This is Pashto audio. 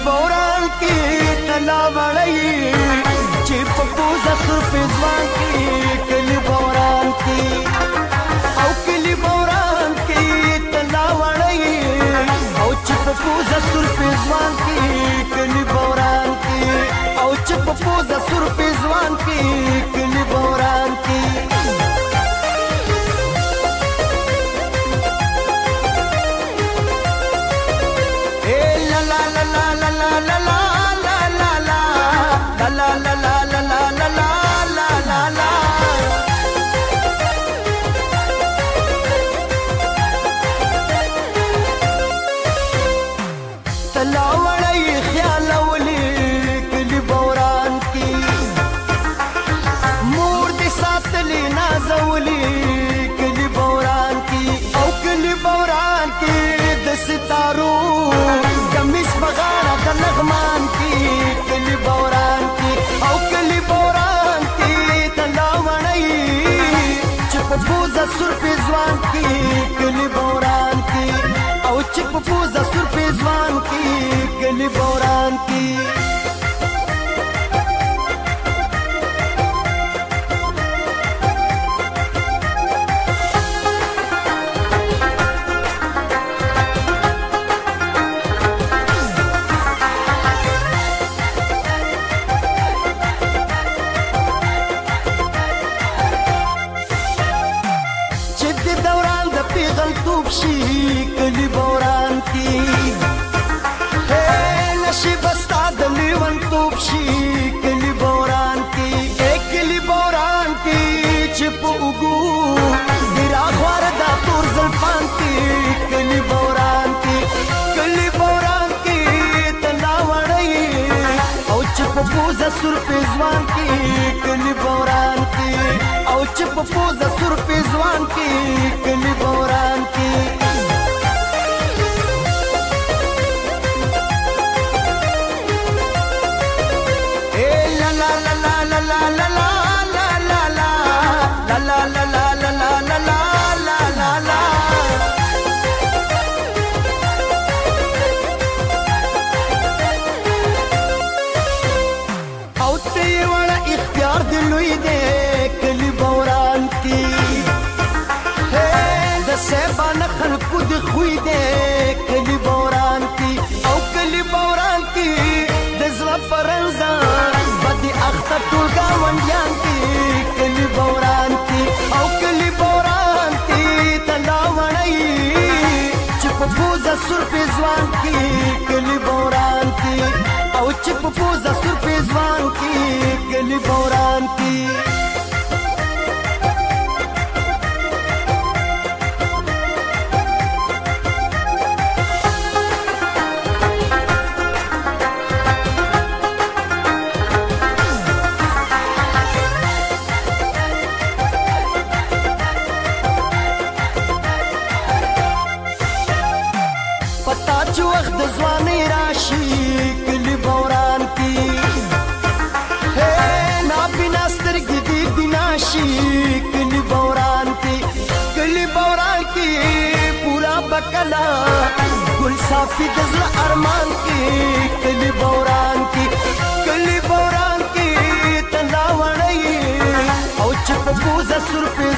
بوران کې تلا وړي چې په پوزه سر په ځوان کې کلی بوران کې او کلی بوران کې تلا وړي او چې په پوزه سر په ځوان کې کلی بوران کې او چې په پوزه سر په ځوان کې کلی بوران کې لغمان کی کلی بوران کی او کلی بوران کی تلا وړي چې په پوزه سر په ځوان کی کلی بوران کی او چې په پوزه سر په ځوان کی کلی بوران کی کلی بوران کی نشي بستا د لیوان توپ شي کلی بوران کی کلی بوران کی چې په وګو ډیرا خوار د تور زلفان کی کلی بوران کی تلا وړي او چې په پوزه سر په ځوان کی کلی بوران کی او چې په پوزه سر په ځوان کی کلی بوران کی خوی دې کلی بوران کی او کلی بوران کی د زړه فرنزا بدی اخته ټول گاونډیان کی کلی بوران کی او کلی بوران کی تلا وړي چې په پوزه سر په ځوان کی کلی بوران کی او چې په پوزه سر په ځوان کی کلی بوران کی چې وخت د ځوانۍ راشي کلی بوران کی نابینا سترګې دې بنا شي کلی بوران کی پورا بکلا ګل صافي د زړه ارمان کی کلی بوران کی تلا وړي او چې په پوزه سر په